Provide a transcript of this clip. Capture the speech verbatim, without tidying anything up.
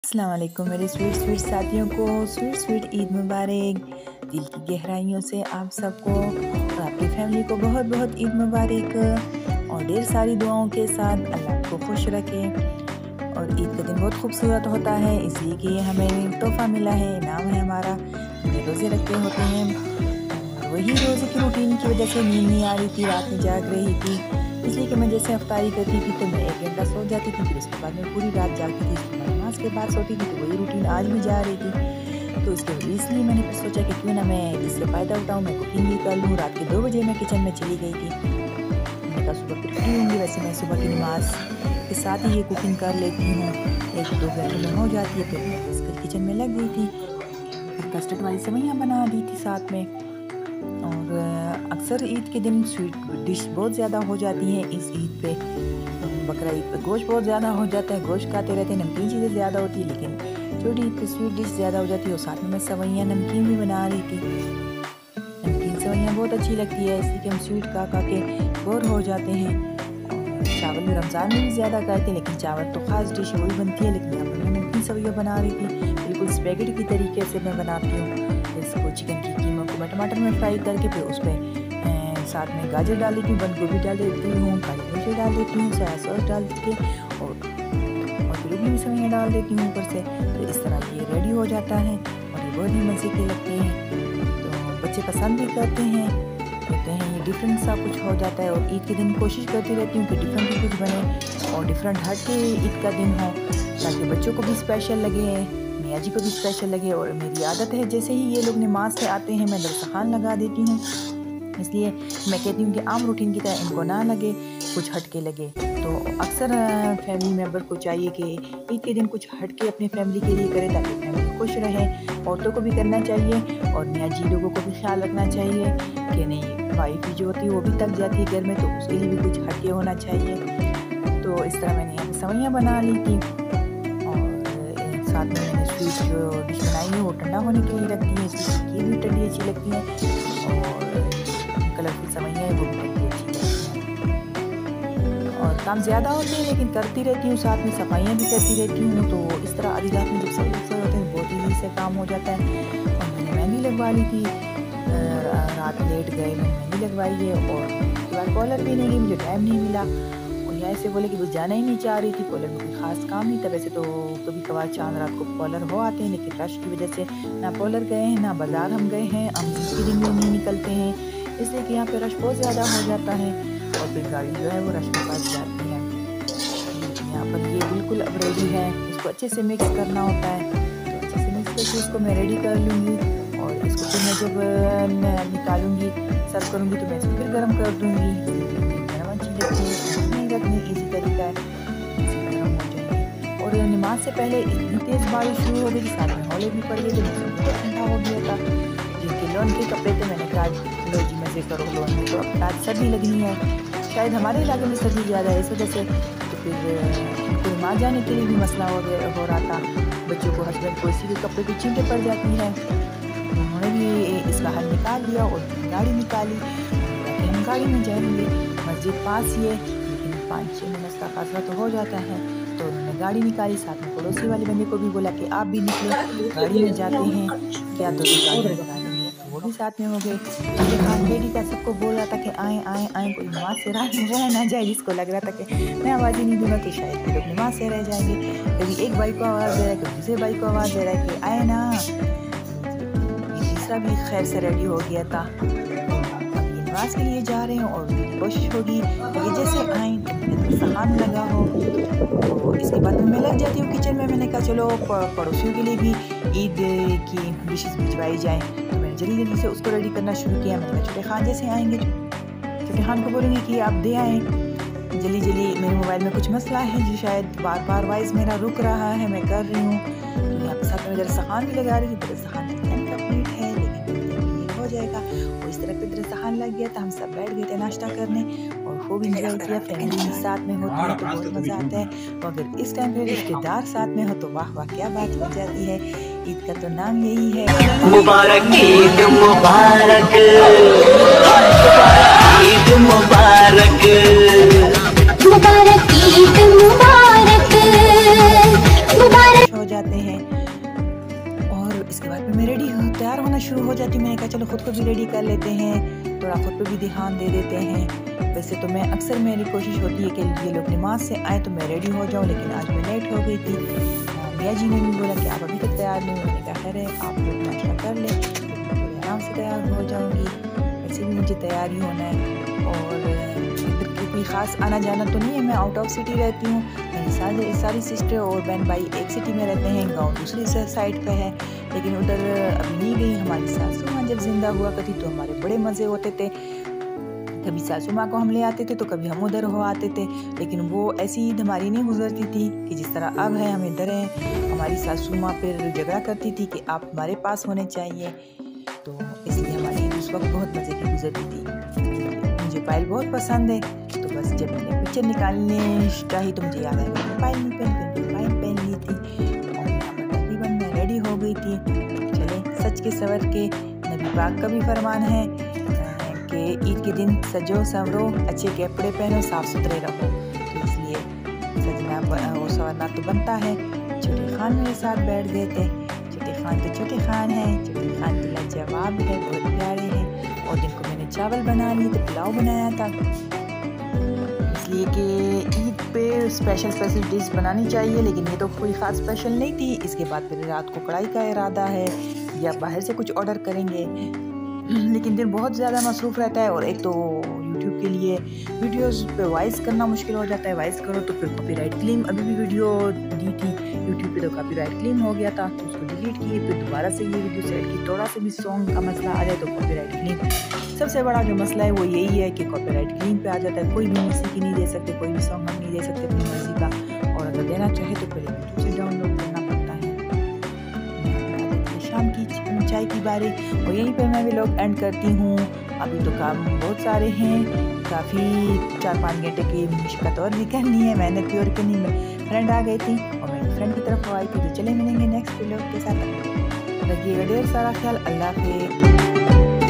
अस्सलाम वालेकुम मेरे स्वीट स्वीट साथियों को स्वीट स्वीट ईद मुबारक। दिल की गहराइयों से आप सबको और आपकी फैमिली को बहुत बहुत ईद मुबारक और ढेर सारी दुआओं के साथ अल्लाह को खुश रखे। और ईद का दिन बहुत खूबसूरत होता है इसलिए कि हमें तोहफ़ा मिला है, इनाम है हमारा। हमें रोज़े रखे होते हैं और वही रोज़े की रूटीन की वजह से नींद नहीं आ रही थी, रात में जाग रही थी, इसलिए कि मैं जैसे अफ्तारी करती थी तो मैं एक घंटा सो जाती थी, फिर उसके बाद मैं पूरी रात जागती थी, नमाज के बाद सोती थी। तो वही रूटीन आज भी जा रही थी। तो इसके वजह इसलिए मैंने फिर सोचा कि क्यों ना मैं इससे फ़ायदा उठाऊँ, मैं कुकिंग भी कर लूँ। रात के दो बजे मैं किचन में चली गई थी। मैंने कहा सुबह फिर फ्री होंगी, वैसे मैं सुबह की नमाज के साथ ही ये कुकिंग कर लेती हूँ, एक दो घंटे में हो जाती है। फिर मैं इसके किचन में लग गई थी, फिर कस्टर्ड वाली सेवइयाँ बना दी थी साथ में। और अक्सर ईद के दिन स्वीट डिश बहुत ज़्यादा हो जाती हैं। इस ईद पे बकरा ईद पे गोश्त बहुत ज़्यादा हो जाता है, गोश्त खाते रहते हैं, नमकीन चीज़ें ज़्यादा होती है, लेकिन छोटी ईद पे स्वीट डिश ज़्यादा हो जाती है। और साथ में मैं सेवइयाँ नमकीन भी बना रही थी। नमकीन सेवइयाँ बहुत अच्छी लगती है, इसलिए कि हम स्वीट खा खा के बोर हो जाते हैं। और चावल भी रमज़ान में भी ज़्यादा खाते हैं, लेकिन चावल तो ख़ास डिश वही बनती है। लेकिन यहाँ पर मैं नमकीन सेवइयाँ बना रही थी, बिल्कुल स्पैगेटी की तरीके से मैं बनाती हूँ। इसको चिकन की कीमा को मैं टमाटर में फ्राई करके फिर उस पर साथ में गाजर डाल देती हूँ, बंद गोभी डाल देती हूँ, काली मिर्च डाल देती हूँ, सोया सॉस डाल के और और फिर उबली सेवइयाँ डाल देती हूँ ऊपर से। तो इस तरह ये रेडी हो जाता है और ये बहुत ही मज़े के लगते हैं। तो बच्चे पसंद भी करते हैं, कहते हैं ये डिफरेंट सा कुछ हो जाता है। और ईद के दिन कोशिश करती रहती हूँ कि डिफरेंट ही कुछ बने और डिफरेंट हट के ईद का दिन हो, ताकि बच्चों को भी स्पेशल लगे, मियाँ जी को भी स्पेशल लगे। और मेरी आदत है जैसे ही ये लोग नमाज से आते हैं मैं दस्तरखान लगा देती हूँ, इसलिए मैं कहती हूँ कि आम रूटीन की तरह इनको ना लगे, कुछ हट के लगे। तो अक्सर फैमिली मेम्बर को चाहिए कि ईद के दिन कुछ हट के अपनी फैमिली के लिए करे, ताकि फैमिली खुश रहे। औरतों को भी करना चाहिए और मियाँ जी लोगों को भी ख्याल रखना चाहिए कि नहीं, वाइफ जो होती है वो भी थक जाती है घर में, तो उसके लिए भी कुछ हट के होना चाहिए। तो इस तरह मैंने यहाँ सेवइयाँ बना ली थी और साथ में मैंने स्वीट जो डिश बनाई है वो ठंडा होने के लिए रख दी है, इसलिए ये भी ठंडी अच्छी लगती है और कलरफुल सेवइयाँ है वो भी ठंडी अच्छी लगती हैं। और काम ज़्यादा होते हैं लेकिन करती रहती हूँ, साथ में सफाइयाँ भी करती रहती हूँ। तो इस तरह आधी रात में जब सब लोग सोए होते हैं बहुत ईजी से काम हो जाता है। और मैंने मेहंदी लगवा ली थी, रात लेट गए, मैंने मेहंदी लगवाई है और उसके बाद कॉलर भी नहीं गई, मुझे टाइम नहीं मिला। और ऐसे बोले कि वो जाना ही नहीं चाह रही थी, कॉलर में कोई ख़ास काम नहीं था। वैसे तो कभी कभार चांद रात को कॉलर हो आते हैं, लेकिन रश की वजह से ना कॉलर गए हैं ना बाज़ार हम गए हैं, हम इसके दिन में नहीं निकलते हैं, इसलिए कि यहाँ पे रश बहुत ज़्यादा हो जाता है और फिर गाड़ी जो है वो रश में फंस जाती है। यहाँ पर ये बिल्कुल अब रेडी है, इसको अच्छे से मिक्स करना होता है। तो अच्छे से मिक्स करके इसको मैं रेडी कर लूँगी और इसको फिर मैं जब निकालूँगी सर्व करूँगी तो मैं इसको फिर गर्म कर दूँगी। गर्म अच्छी लगती है, नहीं रखनी ईजी तरीका है, गर्म हो जाएगी। और नमाज से पहले इतनी तेज़ बारिश शुरू हो गई, साथ में हौले भी पड़ गए थे, मौसम ठंडा हो गया था। जिनके लोन के कपड़े थे मैंने कहा लो जी मज़े करो लोन में, तो अब आज सर्दी लगनी है, शायद हमारे इलाके में सर्दी ज़्यादा है इस वजह से। तो फिर कोई मार जाने के लिए भी मसला हो गया हो रहा था, बच्चों को हस्बैंड को इसी के कपड़े की चींटे पड़ जाती हैं। उन्होंने भी इसका हल निकाल लिया और गाड़ी निकाली, हम गाड़ी में जाएंगे, मस्जिद पास ही है लेकिन पाँच छः मिनट का फासला तो हो जाता है। तो उन्होंने गाड़ी निकाली, साथ में पड़ोसी वाले बंदे को भी बोला कि आप भी निकले, गाड़ी में जाते हैं क्या, तो गाड़ी निकालेंगे। वो भी साथ में हो गए। मुझे खान बेटी का सबको बोल रहा था कि आए आए आए, कोई नमाज से रह ना जाए, जिसको लग रहा था कि मैं आवाज़ ही नहीं दूंगा तो शायद लोग नमाज से रह जाएंगे। कभी एक भाई को आवाज़ दे रहा है, कभी दूसरे भाई को आवाज़ दे रहा है कि आए ना। ये तीसरा भी खैर से रेडी हो गया था, नमाज के लिए जा रहे हैं और कोशिश होगी कि जैसे आए सामान लगा हो। तो इसके बाद मैं लग जाती हूँ किचन में। मैंने कहा चलो पड़ोसियों के लिए भी ईद की डिशेस भिजवाई जाएँ, तो मैंने जल्दी जल्दी से उसको रेडी करना शुरू किया। मैंने कहा छोटे खान जैसे आएंगे, छोटे खान को बोलेंगे कि आप दे आएँ जल्दी जल्दी, मेरे मोबाइल में कुछ मसला है जो शायद बार बार वॉइस मेरा रुक रहा है, मैं कर रही हूँ। तो यहाँ पर साथ में दस्तरखान भी लगा रही हूँ, दस्तरखान कंप्लीट है लेकिन हो जाएगा। और इस तरह पे दस्तरखान लग गया था, हम सब बैठ गए थे नाश्ता करने और खूब इंजॉय किया। फैमिली के साथ में होती है तो बहुत मज़ा आता है, और अगर इस टाइम पे रिश्तेदार साथ में हो तो वाह वाह क्या बात हो जाती है। ईद का तो नाम यही है, मुबारक ईद मुबारक ईद मुबारक मुबारक ईद मुबारक मुबारक हो जाते बाद में मैं रेडी तैयार होना शुरू हो जाती हूँ। मैंने कहा चलो ख़ुद को भी रेडी कर लेते हैं, थोड़ा ख़ुद पे भी ध्यान दे देते हैं। वैसे तो मैं अक्सर मेरी कोशिश होती है कि ये लोग नमाज से आए तो मैं रेडी हो जाऊँ, लेकिन आज मैं लेट हो गई थी। मियाँ जी ने भी बोला कि आप अभी तक तैयार नहीं हो। मैंने कहा खैर है, आप लोग नाश्ता कर लें, थोड़ी आराम से तैयार हो जाऊँगी। वैसे भी मुझे तैयार ही होना है और इधर की कोई ख़ास आना जाना तो नहीं है। मैं आउट ऑफ सिटी रहती हूँ। मेरी सारी सारी सिस्टर और बहन भाई एक सिटी में रहते हैं, गांव दूसरी साइड पे है, लेकिन उधर अभी नहीं गई। हमारी सासू माँ जब जिंदा हुआ करती तो हमारे बड़े मज़े होते थे। कभी सासू माँ को हम ले आते थे तो कभी हम उधर हो आते थे, लेकिन वो ऐसी ईद हमारी नहीं गुजरती थी कि जिस तरह अब है। हम इधर हैं, हमारी सासू माँ फिर झगड़ा करती थी कि आप हमारे पास होने चाहिए, तो इसलिए हमारी ईद उस वक्त बहुत मज़े की गुजरती थी। मुझे पायल बहुत पसंद है, तो बस जब मैंने पिक्चर निकालने चाहिए तो मुझे याद आया मैंने पायल नहीं पहन फिर पायल पहन ली थी और यहाँ पर तकरीबन मैं रेडी हो गई थी। चले सच के सवर के नबी पाक का भी फरमान है कि ईद के दिन सजो संवरो, अच्छे कपड़े पहनो, साफ़ सुथरे रहो। तो इसलिए सजना और संवरना तो बनता है। छोटे खान मेरे साथ बैठ गए थे। छोटे खान तो छोटे खान है, छोटे खान तो लाजवाब है, बहुत प्यारे हैं। और दिन को मैंने चावल बना लिए तो पुलाव बनाया था, इसलिए कि ईद पे स्पेशल स्पेशल डिश बनानी चाहिए, लेकिन ये तो कोई ख़ास स्पेशल नहीं थी। इसके बाद फिर रात को कढ़ाई का इरादा है या बाहर से कुछ ऑर्डर करेंगे, लेकिन दिन बहुत ज़्यादा मसरूफ़ रहता है। और एक तो यूट्यूब के लिए वीडियोस पे वॉइस करना मुश्किल हो जाता है। वॉइस करो तो फिर कॉपीराइट क्लेम, अभी भी वीडियो दी थी यूट्यूब पे तो कॉपीराइट क्लेम हो गया था, तो उसको डिलीट किए, फिर दोबारा से ये वीडियो सेट की। थोड़ा सा भी सॉन्ग का मसला आ जाए तो कॉपीराइट क्लेम। सबसे बड़ा जो मसला है वो यही है कि कॉपीराइट क्लेम पे आ जाता है। कोई भी म्यूज़िक नहीं दे सकते, कोई भी सॉन्ग हम नहीं दे सकते अपनी मर्ज़ी का, और अगर देना चाहे तो पहले यूट्यूब से डाउनलोड करना पड़ता है। शाम की चाय की बारी और यहीं पर मैं भी लोग एंड करती हूँ। अभी तो काम बहुत सारे हैं, काफ़ी चार पाँच घंटे की मुश्किल और भी करनी है, मेहनत की और करनी। में फ्रेंड आ गई थी और मैं फ्रेंड की तरफ आई थी, तो चले मिलेंगे नेक्स्ट वीडियो के साथ। रखिएगा ढेर सारा ख्याल। अल्लाह हाफ़िज़।